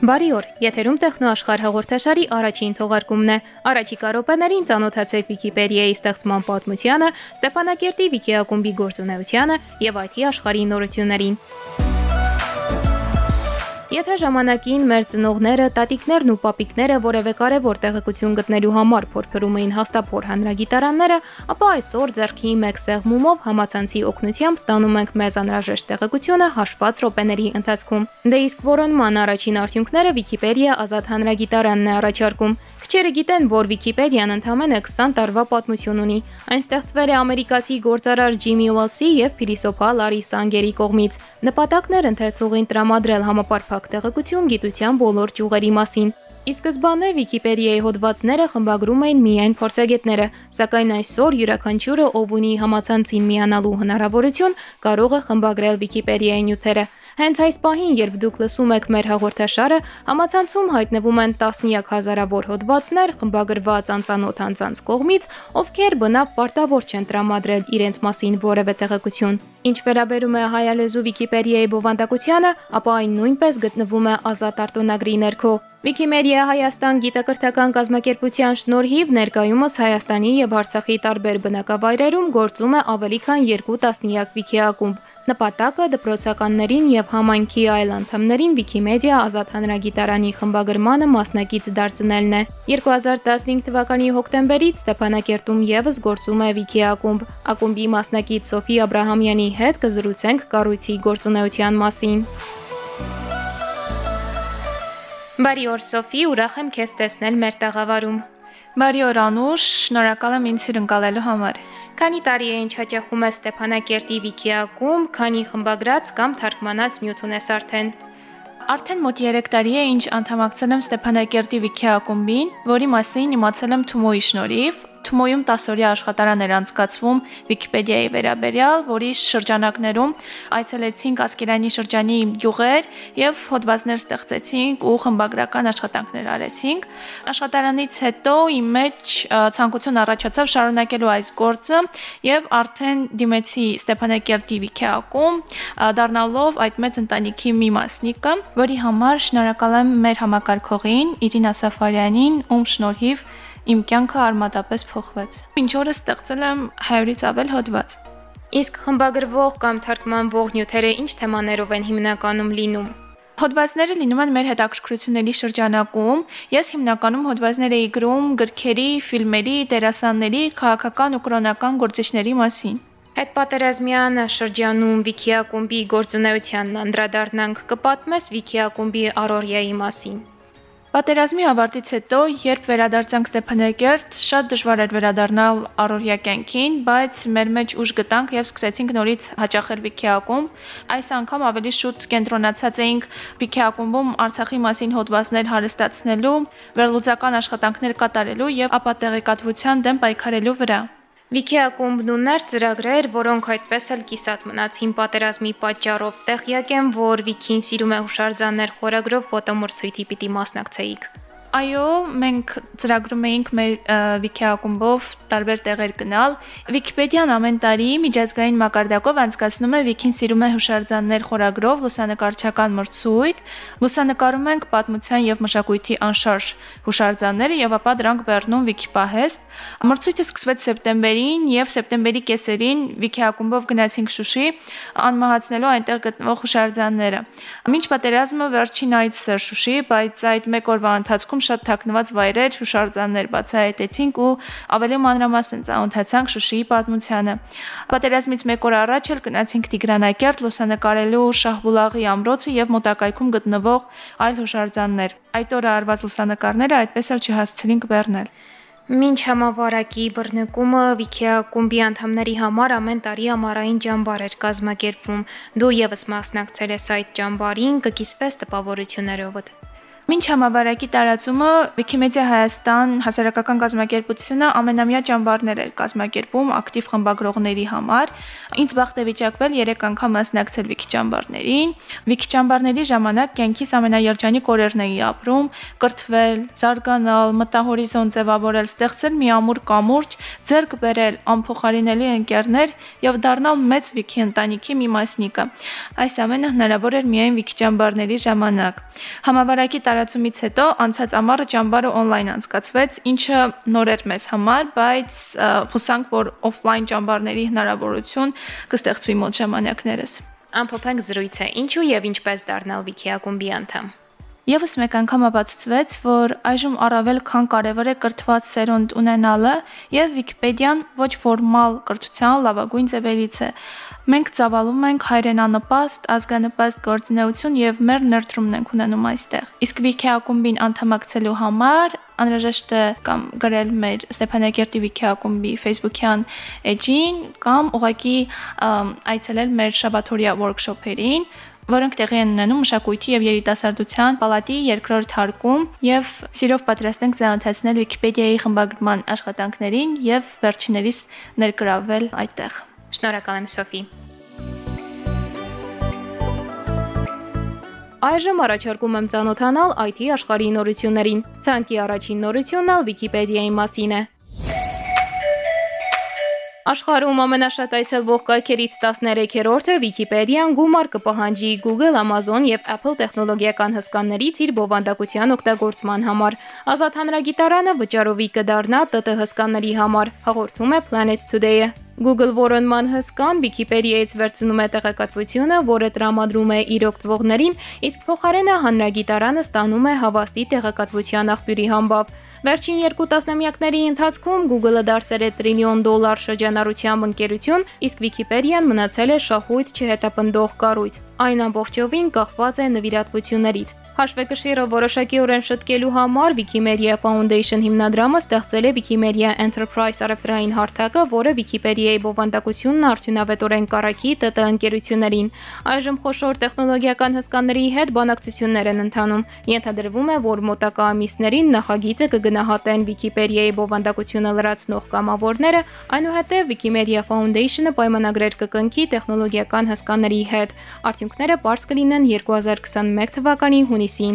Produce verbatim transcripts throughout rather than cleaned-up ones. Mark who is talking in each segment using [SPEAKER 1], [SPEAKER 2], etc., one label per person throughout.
[SPEAKER 1] Բարի օր, եթերում տեխնոաշխարհ հաղորդաշարի առաջին թողարկումն է։ Առաջիկա րոպեներին ծանոթացեք Վիկիպեդիայի ստեղծման պատմությանը, Ստեփանակերտի Վիկի ակումբի գործունեությանը եւ այ թի աշխարհի նորություններին։ Եթե ժամանակին մեր ծնողները, տատիկներն ու պապիկները որևէ կարևոր տեղեկություն գտնելու համար փորփրում էին հաստափոր հանրագիտարանները, ապա այսօր ձեռքի մեկ սեղմումով համացանցի օգնությամբ ստանում ենք մեզ անհրաժեշտ տեղեկությունը հաշված րոպեների ընթացքում։ Դե իսկ որոնման առաջին արդյունքները Վիկիպեդիա ազատ հանրագիտարանն է առաջարկում։ Քչերը գիտեն, որ Վիկիպեդիան ընդամենը քսան տարվա պատմություն ունի։ Այն ստեղծվել է ամերիկացի գործարար Ջիմի Ուելսի եւ փիլիսոփա Լարի Սանգերի կողմից։ Նպատակն էր ընթերցողին տրամադրել համապարփակ տեղեկություն գիտության բոլոր ճյուղերի մասին։ Ի սկզբանե Վիկիպեդիայի հոդվածները խմբագրում էին միայն փորձագետները, սակայն այսօր յուրաքանչյուրը, ով ունի համացանցին միանալու հնարավորություն, կարող է խմբագրել Վիկիպեդիայի նյութերը։ Հենց այս պահին, երբ դուք լսում եք մեր հաղորդաշարը, համացանցում հայտնվում են տասնյակ հազարավոր հոդվածներ, խմբագրված անծանոթ անձանց կողմից, ովքեր բնավ պարտավոր չեն տրամադրել իրենց մասին որևէ տեղեկություն։ Ինչ վերաբերում է հայալեզու Վիկիպեդիայի բովանդակությանը, ապա այն նույնպես գտնվում է ազատ արտոնագրի ներքո։ Վիկիմեդիա Հայաստան գիտակրթական կազմակերպության շնորհիվ ներկայումս Հայաստանի եւ Արցախի տարբեր բնակավայրերում գործում է ավելի քան երկու տասնյակ վիկիակումբ։ Նպատակը դպրոցականներին եւ համայնքի այլ անդամներին Վիկիմեդիա ազատ հանրագիտարանի խմբագրմանը մասնակից դարձնելն է։ երկու հազար տասնհինգ թվականի հոկտեմբերից Ստեփանակերտում եւս գործում է վիկիակումբ։ Ակումբի մասնակից Սոֆի Աբրահամյանի հետ կզրուցենք կառույցի գործունեության մասին։ Բարի օր Սոֆի, ուրախ եմ քեզ տեսնել մեր տաղավարում։
[SPEAKER 2] Բարի օր Անուշ, շնորհակալ եմ ինձ հյուրընկալելու համար։
[SPEAKER 1] Քանի տարի է ինչ հաճախում ես Ստեփանակերտի վիկիակում, քանի խմբագրած կամ թարգմանած նյութ ունես արդեն։
[SPEAKER 2] Արդեն մոտ երեք տարի է ինչ անդամակցել եմ Ստեփանակերտի վիկիակումբին, որի մասին իմացել եմ Թումոյի շնորհիվ։ Թումոյում տասը օրյա աշխատարան էր անցկացվում Վիկիպեդիայի վերաբերյալ, որի շրջանակներում այցելեցինք Ասկերանի շրջանի գյուղեր եւ հոդվածներ ստեղծեցինք ու խմբագրական աշխատանքներ արեցինք։ Աշխատարանից հետո իմ մեջ ցանկություն առաջացավ շարունակելու այս գործը եւ արդեն դիմեցի Ստեփանակերտի վիկիակում, դառնալով այդ մեծ ընտանիքի մի մասնիկը, որի համար շնորհակալ եմ մեր համակարգողին Իրինա Սաֆարյանին, ում շնորհիվ իմ կյանքը արմատապես փոխվեց։ Մինչ օրս ստեղծել եմ հարյուրից ավել հոդված։
[SPEAKER 1] Իսկ խմբագրվող կամ թարգմանվող նյութերը ինչ թեմաներով են հիմնականում լինում։
[SPEAKER 2] Հոդվածները լինում են մեր հետաքրքրությունների շրջանակում։ Ես հիմնականում հոդվածներ էի գրում գրքերի, ֆիլմերի, դերասանների, քաղաքական ու կրոնական գործիչների մասին։
[SPEAKER 1] Հետպատերազմյան շրջանում վիկիակումբի գործունեությանն անդրադառնանք, կպատմես վիկիակումբի առօրյայի մասին։
[SPEAKER 2] Պատերազմի ավարտից հետո, երբ վերադարձանք Ստեփանակերտ, շատ դժվար էր վերադառնալ առօրյա կյանքին, բայց մեր մեջ ուժ գտանք եւ սկսեցինք նորից հաճախել վիկիակումբ։ Այս անգամ ավելի շուտ կենտրոնացած էինք վիկիակումբում Արցախի մասին հոդվածներ հարստացնելու, վերլուծական աշխատանքներ կատարելու եւ ապատեղեկատվության դեմ պայքարելու վրա։
[SPEAKER 1] Վիկիակումբն ուներ ծրագրեր, որոնք այդպես էլ կիսատ մնացին պատերազմի պատճառով։ Տեղյակ եմ, որ Վիկին սիրում է հուշարձաններ խորագրով ֆոտոմրցույթի պիտի մասնակցեիք։
[SPEAKER 2] Այո, մենք ծրագրում էինք մեր վիկիակումբով տարբեր տեղեր գնալ։ Վիկիպեդիան ամեն տարի միջազգային մակարդակով անցկացնում է Վիկին սիրում է հուշարձաններ խորագրով լուսանկարչական մրցույթ։ Լուսանկարում ենք պատմության եւ մշակույթի անշարժ հուշարձանները եւ ապա դրանք բեռնում Վիկիպահեստ։ Մրցույթը սկսվեց սեպտեմբերին եւ սեպտեմբերի կեսերին վիկիակումբով գնացինք Շուշի, անմահացնելու այնտեղ գտնվող հուշարձանները։ Մինչ պատերազմը վերջին այցս էր Շուշի, բայց այդ մեկ օրվա ընթացքում շատ թաքնված վայրեր, հուշարձաններ բացահայտեցինք ու ավելի մանրամասն ծանոթացանք Շուշիի պատմությանը։ Պատերազմից մեկ օր առաջ էլ գնացինք Տիգրանակերտ լուսանկարելու Շահբուլաղի ամրոցը եւ մոտակայքում գտնվող այլ հուշարձաններ։ Այդ օրը արված լուսանկարները այդպես էլ չհասցրինք բեռնել։
[SPEAKER 1] Մինչ համավարակի բռնկումը վիկիակումբի անդամների համար ամեն տարի ամառային ճամբար էր կազմակերպվում։ Դու եւս մասնակցել ես այդ ճամբարին, կկիսվես տպավորություններովդ։
[SPEAKER 2] Մինչ համավարակի տարածումը Wikimedia Հայաստան հասարակական կազմակերպությունը ամենամյա ճամբարներ էր կազմակերպում ակտիվ խմբագրողների համար։ Ինձ բախտ է վիճակվել երեք անգամ մասնակցել Wiki ճամբարներին։ Wiki ճամբարների ժամանակ կյանքիս ամենաերջանիկ օրերն էի ապրում, կրթվել, զարգանալ, մտահորիզոն ձևավորել, ստեղծել մի ամուր կամուրջ, ձեռք բերել անփոխարինելի ընկերներ եւ դառնալ մեծ Wiki ընտանիքի մի մասնիկը։ Այս ամենը հնարավոր էր միայն Wiki ճամբարների ժամանակ։ Համավարակի տարածումից հետո անցած ամառը ճամբարը on-line անցկացվեց, ինչը նոր էր մեզ համար, բայց հուսանք, որ off-line ճամբարների հնարավորություն կստեղծվի մոտ ժամանակներս։
[SPEAKER 1] Ամփոփենք զրույցը, ինչու եւ ինչպես դառնալ Wiki ակումբի անդամ։
[SPEAKER 2] Եվս մեկ անգամ ապացուցվեց, որ այժմ առավել քան կարևոր է կրթված սերունդ ունենալը եւ Wikipedia-ն ոչ ֆորմալ կրթության լավագույն ձևերից է։ Մենք ծավալում ենք հայրենանպաստ, ազգանպաստ գործունեություն եւ մեր ներդրումն ենք ունենում այստեղ։ Իսկ Wiki ակումբին անդամակցելու համար անհրաժեշտ է կամ գրել մեր Ստեփանակերտի Wiki ակումբի Facebook-յան էջին կամ ուղղակի այցելել մեր շաբաթօրյա workshop-երին, որոնք տեղի են ունենում մշակույթի եւ երիտասարդության պալատի երկրորդ հարկում եւ սիրով պատրաստ ենք զանոթացնել Wikipedia-ի խմբագրման աշխատանքներին եւ վերջիներիս ներգրավել այդտեղ։
[SPEAKER 1] Շնորհակալ եմ Սոֆի։ Այժմ առաջարկում եմ ծանոթանալ այ թի աշխարհի նորություններին։ Ցանկի առաջին նորությունն ալ Wikipedia-ի մասին է։ Աշխարհում ամենաշատ այցելվող կայքերից տասներեքերորդը Wikipedia-ն գումար կպահանջի Google, Amazon եւ Apple տեխնոլոգիական հսկաներից իր բովանդակության օգտագործման համար։ Ազատ հանրագիտարանը վճարովի կդառնա ՏՏ հսկաների համար, հաղորդում է Planet Today-ը։ Google որոնման հսկան Wikipedia-ից վերցնում է տեղեկատվությունը, որը տրամադրում է իր օգտվողներին, իսկ փոխարենը հանրագիտարանը ստանում է հավաստի տեղեկատվության աղբյուրի համբավ։ Վերջին երկու տասնամյակների ընթացքում Google-ը դարձել է տրիլիոն դոլար շրջանառությամբ ընկերություն, իսկ Wikipedia-ն մնացել է շահույթ չհետապնդող կառույց։ Այն ամբողջովին կախված է նվիրատվություններից։ Հաշվեկշիռը որոշակիորեն շտկելու համար Wikimedia Foundation հիմնադրամը ստեղծել է Wikimedia Enterprise առևտրային հարթակը, որը Wikipedia-ի բովանդակությունն արդյունավետորեն կառակի ՏՏ ընկերություններին։ Այժմ խոշոր տեխնոլոգիական հսկաների հետ բանակցություններ են ընթանում։ Ենթադրվում է, որ մոտակա ամիսներին նախագիծը կգնահատեն Wikipedia-ի բովանդակությունը լրացնող կամավորները, այնուհետև Wikimedia Foundation-ը պայմանագրեր կկնքի տեխնոլոգիական հսկաների հետ։ Արդյունքները պարզ կլինեն երկու հազար քսաներկու թվականի հունիսին։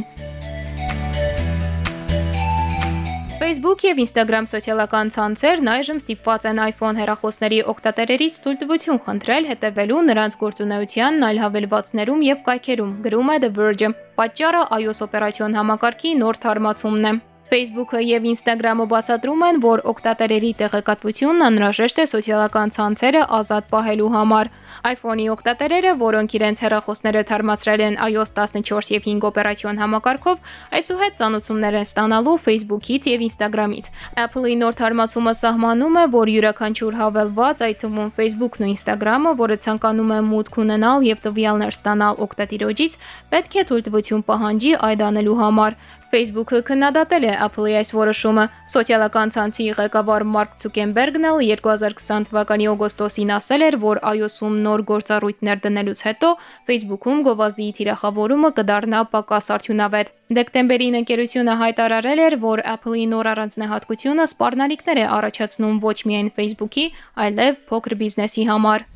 [SPEAKER 1] Facebook եւ Instagram սոցիալական ցանցերն այժմ ստիպված են iPhone հեռախոսների օգտատերերից թույլտվություն խնդրել հետևելու նրանց գործունեությանն այլ հավելվածներում եւ կայքերում, գրում է The Verge-ը։ Պատճառը iOS օպերացիոն համակարգի նոր թարմացումն է։ Facebook-ը եւ Instagram-ը բացատրում են, որ օգտատերերի տեղեկատվությունն անհրաժեշտ է սոցիալական ցանցերը ազատ պահելու համար։ iPhone-ի օգտատերերը, որոնք իրենց հեռախոսները թարմացրել են iOS տասնչորս եւ հինգ օպերացիոն համակարգով, այսուհետ ծանուցումներ են ստանալու Facebook-ից եւ Instagram-ից։ Apple-ի նոր թարմացումը սահմանում է, որ յուրաքանչյուր հավելված, այդ թվում Facebook-ն ու Instagram-ը, որը ցանկանում է մուտք ունենալ եւ տվյալներ ստանալ օգտատիրոջից, պետք է թույլտվություն պահանջի այդ անելու համար։ Facebook-ը քննադատել է Apple-ի այս որոշումը։ Սոցիալական ցանցի ղեկավար Մարկ Ցուկենբերգն էլ երկու հազար քսան թվականի օգոստոսին ասել էր, որ iOS-ում նոր գործառույթներ դնելուց հետո Facebook-ում գովազդի թիրախավորումը կդառնա պակաս արդյունավետ։ Դեկտեմբերին ընկերությունը հայտարարել էր, որ Apple-ի նոր առանձնահատկությունը սպառնալիքներ է առաջացնում ոչ միայն Facebook-ի, այլև փոքր բիզնեսի համար։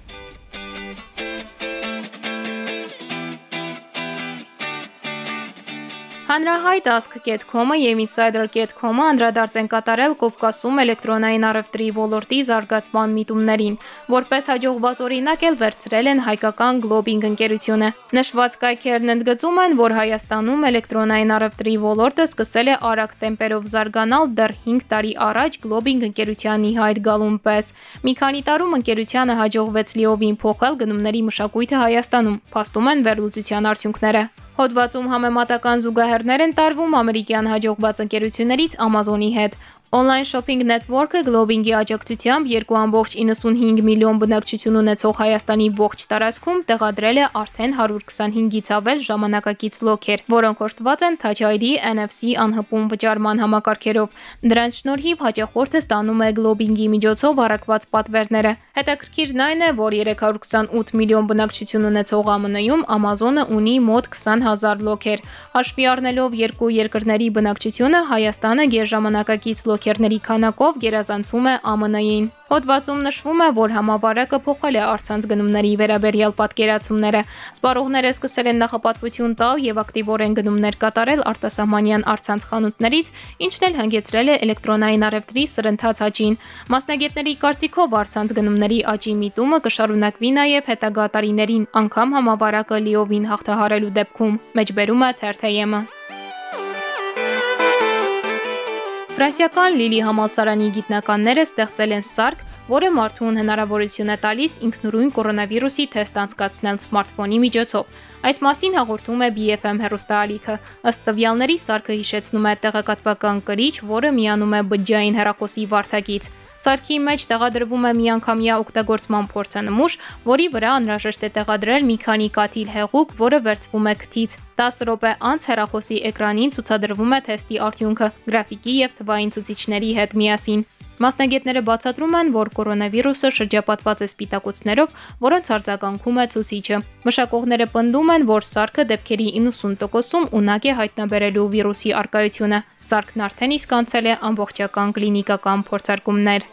[SPEAKER 1] Հանրահայտ ask dot com-ը եւ insider dot com-ը անդրադարձ են կատարել Կովկասում էլեկտրոնային առևտրի ոլորտի զարգացման միտումներին, որպես հաջողված օրինակ էլ վերցրել են հայկական Globing ընկերությունը։ Նշված կայքերն ընդգծում են, որ Հայաստանում էլեկտրոնային առևտրի ոլորտը սկսել է արագ տեմպերով զարգանալ դեռ հինգ տարի առաջ Globing ընկերությանի հայտ գալուն պես։ Մի քանի տարում ընկերությանը հաջողվեց լիովին փոխել գնումների մշակույթը Հայաստանում, փաստում են վերլուծության արդյունքները։ Հոդվածում համեմատական զուգահեռներ են տարվում ամերիկյան հաջողված ընկերություններից Amazon-ի հետ։ Online shopping network-ը Globing-ի աջակցությամբ երկու կόμma իննսունհինգ միլիոն բնակչություն ունեցող Հայաստանի ողջ տարածքում տեղադրել է արդեն հարյուր քսանհինգից ավել ժամանակակից լոքեր, որոնք օժտված են Touch այ դի, Էն Էֆ Սի անհպում վճարման համակարգերով։ Դրանց շնորհիվ հաճախորդը ստանում է Globing-ի միջոցով առաքված պատվերները։ Հետաքրքիրն այն է, որ երեք հարյուր քսանութ միլիոն բնակչություն ունեցող Ա Մ Ն-ում Amazon-ը ունի մոտ քսան հազար լոքեր։ Հաշվի առնելով երկու երկրների բնակչությունը, Հայաստանը գերժամանակակից լոքերների քանակով գերազանցում է Ա Մ Ն-ին։ Հոդվածում նշվում է, որ համավարակը փոխել է առցանց գնումների վերաբերյալ պատկերացումները։ Սպառողները սկսել են նախապատվություն տալ եւ ակտիվորեն գնումներ կատարել արտասահմանյան առցանց խանութներից, ինչն էլ հանգեցրել է էլեկտրոնային առևտրի սրընթաց աճին։ Մասնագետների կարծիքով առցանց գնումների աճի միտումը կշարունակվի նաեւ հետագա տարիներին, անգամ համավարակը լիովին հաղթահարելու դեպքում, մեջբերում է Թերթեյեմը։ Ֆրանսիական Լիլի համալսարանի գիտնականները ստեղծել են սարք, որը մարդուն հնարավորություն է տալիս ինքնուրույն կորոնավիրուսի թեստ անցկացնել սմարթֆոնի միջոցով։ Այս մասին հաղորդում է Բի Էֆ Էմ հեռուստաալիքը։ Ըստ տվյալների սարքը հիշեցնում է տեղեկատվական կրիչ, որը միանում է բջջային հեռախոսի վարդակից։ Սարքի մեջ տեղադրվում է միանգամյա օգտագործման փորձանմուշ, որի վրա անհրաժեշտ է տեղադրել մի քանի կաթիլ հեղուկ, որը վերցվում է քթից։ տասը րոպե անց հեռախոսի էկրանին ցուցադրվում է թեստի արդյունքը գրաֆիկի եւ թվային ցուցիչների հետ միասին։ Մասնագետները բացատրում են, որ կորոնավիրուսը շրջապատված է սպիտակուցներով, որոնց արձագանքում է ցուցիչը։ Մշակողները պնդում են, որ սարքը դեպքերի իննսուն տոկոսում ունակ է հայտնաբերելու վիրուսի առկայությունը։ Սարքն արդեն իսկ անցել է ամբողջական կլինիկական փորձարկումներ։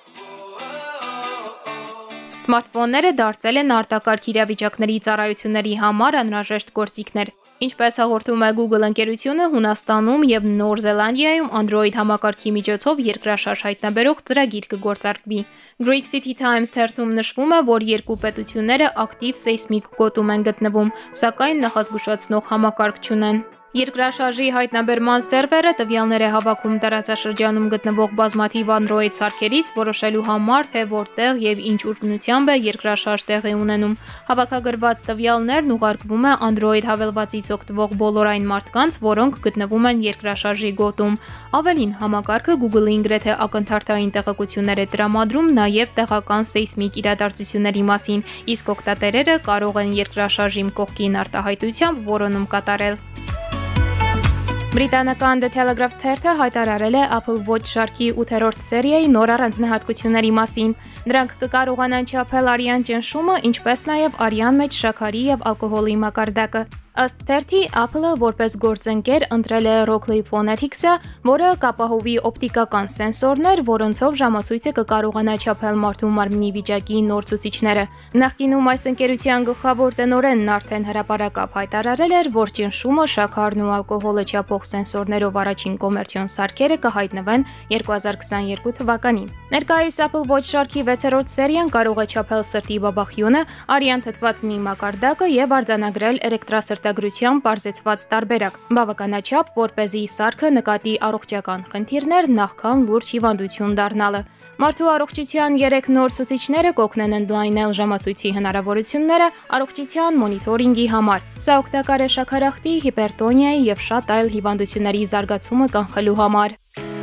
[SPEAKER 1] Սմարթֆոնները դարձել են արտակարգ իրավիճակների ծառայությունների համար անհրաժեշտ գործիքներ։ Ինչպես հաղորդում է Google ընկերությունը, Հունաստանում եւ Նոր Զելանդիայում Android համակարգի միջոցով երկրաշարժ հայտնաբերող ծրագիր կգործարկվի։ Greek City Times թերթում նշվում է, որ երկու պետությունները ակտիվ սեյսմիկ գոտում են գտնվում, սակայն նախազգուշացնող համակարգ չունեն։ Երկրաշարժի հայտնաբերման սերվերը տվյալներ է հավաքում տարածաշրջանում գտնվող բազմաթիվ Android սարքերից, որոշելու համար, թե որտեղ եւ ինչ ուժգնությամբ է երկրաշարժ տեղի ունենում։ Հավաքագրված տվյալներն ուղարկվում է Android հավելվածից օգտվող բոլոր այն մարդկանց, որոնք գտնվում են երկրաշարժի գոտում։ Ավելին, համակարգը Google-ին գրեթե ակնթարթային տեղեկություններ է տրամադրում նաեւ տեղական սեյսմիկ իրադարձությունների մասին, իսկ օգտատերերը կարող են երկրաշարժի կողքին արտահայտությամբ որոնում կատարել։ Բրիտանական The Telegraph թերթը հայտարարել է Apple Watch շարքի ութերորդ սերիայի նոր առանձնահատկությունների մասին։ Դրանք կկարողանան չափել արյան ճնշումը, ինչպես նաև արյան մեջ շաքարի եւ ալկոհոլի մակարդակը։ Ըստ թերթի, Apple-ը որպես գործընկեր ընտրել է Rockley Phonetics-ը, որը կապահովի օպտիկական սենսորներ, որոնցով ժամացույցը կկարողանա չափել մարդու մարմնի վիճակի նոր ցուցիչները։ Նախկինում այս ընկերության գլխավոր տնօրենն արդեն հրապարակավ հայտարարել էր, որ ճնշումը, շաքարն ու ալկոհոլը չափող սենսորներով առաջին կոմերցիոն սարքերը կհայտնվեն երկու հազար քսաներկու թվականին։ Ներկայիս Apple Watch շարքի վեցերորդ սերիան կարող է չափել սրտի բաբախյունը, արյան թթվածնի մակարդակը եւ արձանագրել էլեկտրասրտագրության պարզեցված տարբերակ, բավականաչափ, որպեսզի սարքը նկատի առողջական խնդիրներ նախքան լուրջ հիվանդություն դառնալը։ Մարդու առողջության երեք նոր ցուցիչները կօգնեն ընդլայնել ժամացույցի հնարավորությունները առողջության մոնիթորինգի համար։ Սա օգտակար է շաքարախտի, հիպերտոնիայի եւ շատ այլ հիվանդությունների զարգացումը կանխելու համար։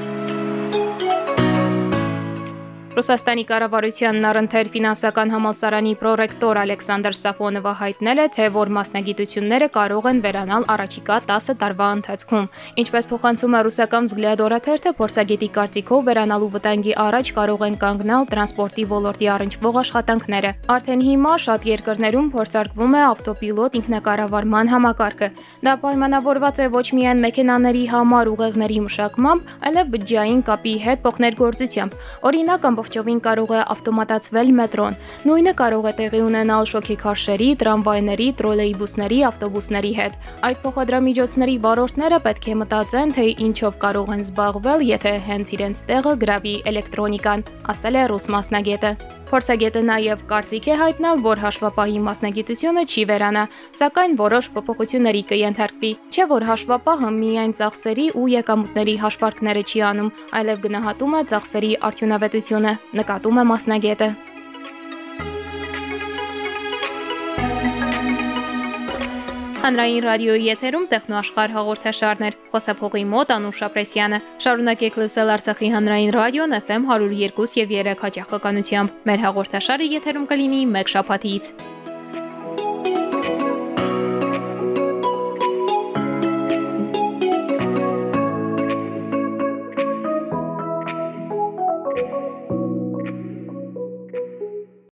[SPEAKER 1] Ռուսաստանի կառավարությանն առընթեր ֆինանսական համալսարանի պրոռեկտոր Ալեքսանդր Սաֆոնովը հայտնել է, թե որ մասնագիտությունները կարող են վերանալ առաջիկա տասը տարվա ընթացքում։ Ինչպես փոխանցում է ռուսական Взгляд օրաթերթը, փորձագետի կարծիքով վերանալու վտանգի առաջ կարող են կանգնալ տրանսպորտի ոլորտի առնչվող աշխատանքները։ Արդեն հիմա շատ երկրներում փորձարկվում է ավտոպիլոտ ինքնակառավարման համակարգը։ Դա պայմանավորված է ոչ միայն մեքենաների համար ուղեղների մշակմամբ, այլև բջջային կապի հետ փոխներգործությամբ։ Օրինակ, ամբողջովին կարող է ավտոմատացվել մետրոն։ Նույնը կարող է տեղի ունենալ շոգեքարշերի, տրամվայների, տրոլեյբուսների, ավտոբուսների հետ։ Այդ փոխադրամիջոցների վարորդները պետք է մտածեն, թե ինչով կարող են զբաղվել, եթե հենց իրենց տեղը գրավի էլեկտրոնիկան, ասել է ռուս մասնագետը։ Փորձագետը նաև կարծիք է հայտնել, որ հաշվապահի մասնագիտությունը չի վերանա, սակայն որոշ փոփոխությունների կենթարկվի։ Չէ՞ որ հաշվապահը միայն ծախսերի ու եկամուտների հաշվարկները չի անում, այլև գնահատում է ծախսերի արդյունավետությունը, նկատում է մասնագետը։ Հանրային ռադիոյի եթերում տեխնոաշխարհ հաղորդաշարներ, խոսափողի մոտ Անուշ Ապրեսյանը։ Շարունակեք լսել Արցախի հանրային ռադիոն Էֆ Էմ հարյուր երկու եւ երեք հաճախականությամբ։ Մեր հաղորդաշարը եթերում կլինի մեկ շաբաթից։